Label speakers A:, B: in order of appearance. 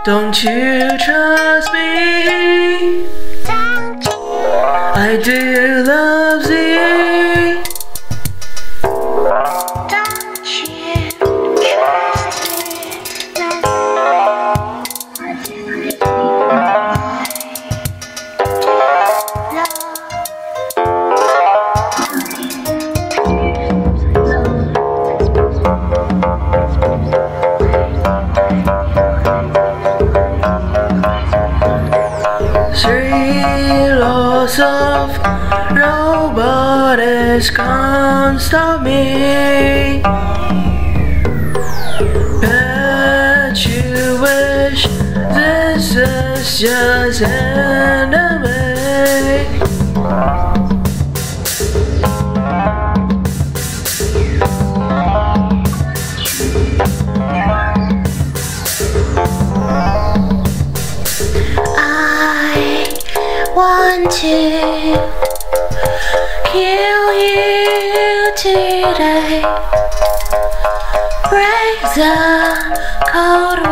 A: Don't you trust me? I do love thee.
B: Don't you trust
A: Three laws of robotics can't stop me. Bet you wish this is just anime.
B: Want to kill you today. Break the code